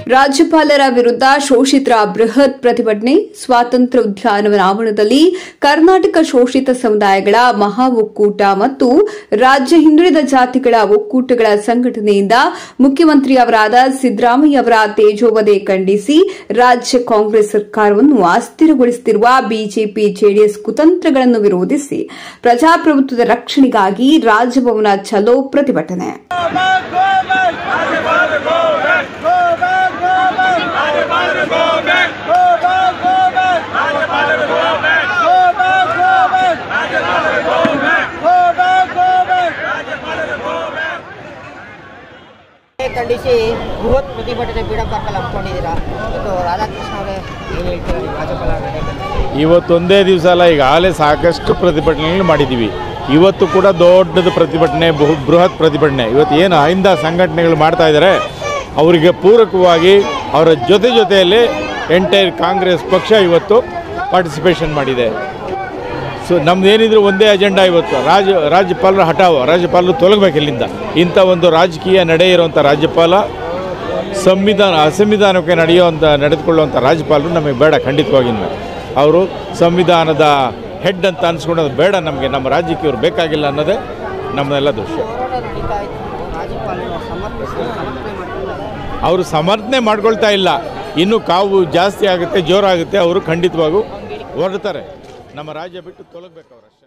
ರಾಜ್ಯಪಾಲರ ವಿರುದ್ಧ ಶೋಷಿತರ ಬೃಹತ್ ಪ್ರತಿಭಟನೆ. ಸ್ವಾತಂತ್ರ್ಯ ಉದ್ಯಾನವನ ಆವರಣದಲ್ಲಿ ಕರ್ನಾಟಕ ಶೋಷಿತ ಸಮುದಾಯಗಳ ಮಹಾ ಒಕ್ಕೂಟ ಮತ್ತು ರಾಜ್ಯ ಹಿಂದುಳಿದ ಜಾತಿಗಳ ಒಕ್ಕೂಟಗಳ ಸಂಘಟನೆಯಿಂದ ಮುಖ್ಯಮಂತ್ರಿಯವರಾದ ಸಿದ್ದರಾಮಯ್ಯ ಅವರ ತೇಜೋವಧೆ ಖಂಡಿಸಿ ರಾಜ್ಯ ಕಾಂಗ್ರೆಸ್ ಸರ್ಕಾರವನ್ನು ಅಸ್ಥಿರಗೊಳಿಸುತ್ತಿರುವ ಬಿಜೆಪಿ ಜೆಡಿಎಸ್ ಕುತಂತ್ರಗಳನ್ನು ವಿರೋಧಿಸಿ ಪ್ರಜಾಪ್ರಭುತ್ವದ ರಕ್ಷಣೆಗಾಗಿ ರಾಜಭವನ ಚಲೋ ಪ್ರತಿಭಟನೆ. ಖಂಡಿಸಿ ಬೃಹತ್ ಪ್ರತಿಭಟನೆ ಬೀಡಂಬರ್ಕಲ್ ಹಮ್ಮಿಕೊಂಡಿದ್ದೀರಾ. ರಾಧಾಕೃಷ್ಣ ಅವರೇ ಏನು ಹೇಳ್ತೀರಾ ರಾಜ್ಯಪಾಲ ನಡೆಯಬೇಕು? ಇವತ್ತೊಂದೇ ದಿವಸ ಅಲ್ಲ, ಈಗಾಗಲೇ ಸಾಕಷ್ಟು ಪ್ರತಿಭಟನೆಗಳು ಮಾಡಿದ್ದೀವಿ. ಇವತ್ತು ಕೂಡ ದೊಡ್ಡದು ಪ್ರತಿಭಟನೆ, ಬೃಹತ್ ಪ್ರತಿಭಟನೆ. ಇವತ್ತು ಏನು ಅಹಿಂದ ಸಂಘಟನೆಗಳು ಮಾಡ್ತಾ ಇದ್ದಾರೆ ಅವರಿಗೆ ಪೂರಕವಾಗಿ ಅವರ ಜೊತೆಯಲ್ಲಿ ಎಂಟೈರ್ ಕಾಂಗ್ರೆಸ್ ಪಕ್ಷ ಇವತ್ತು ಪಾರ್ಟಿಸಿಪೇಷನ್ ಮಾಡಿದೆ. ಸೊ ನಮ್ಮದೇನಿದ್ರು ಒಂದೇ ಅಜೆಂಡಾ ಇವತ್ತು, ರಾಜ್ಯಪಾಲರ ಹಠಾವು, ರಾಜ್ಯಪಾಲರು ತೊಲಗಬೇಕು ಇಲ್ಲಿಂದ. ಇಂಥ ಒಂದು ರಾಜಕೀಯ ನಡೆ ಇರುವಂಥ ರಾಜ್ಯಪಾಲ, ಅಸಂವಿಧಾನಕ್ಕೆ ನಡೆದುಕೊಳ್ಳುವಂಥ ರಾಜ್ಯಪಾಲರು ನಮಗೆ ಬೇಡ. ಖಂಡಿತವಾಗಿ ಅವರು ಸಂವಿಧಾನದ ಹೆಡ್ ಅಂತ ಅನಿಸ್ಕೊಳ್ಳೋದು ಬೇಡ ನಮಗೆ. ನಮ್ಮ ರಾಜ್ಯಕ್ಕೆ ಇವರು ಬೇಕಾಗಿಲ್ಲ ಅನ್ನೋದೇ ನಮ್ಮದೆಲ್ಲ ದೃಶ್ಯ. ಅವರು ಸಮರ್ಥನೆ ಮಾಡ್ಕೊಳ್ತಾ ಇಲ್ಲ. ಇನ್ನೂ ಕಾವು ಜಾಸ್ತಿ ಆಗುತ್ತೆ, ಜೋರಾಗುತ್ತೆ. ಅವರು ಖಂಡಿತವಾಗೂ ಹೊರಡ್ತಾರೆ. ನಮ್ಮ ರಾಜ್ಯ ಬಿಟ್ಟು ತೊಲಗಬೇಕು ಅವರಷ್ಟೇ.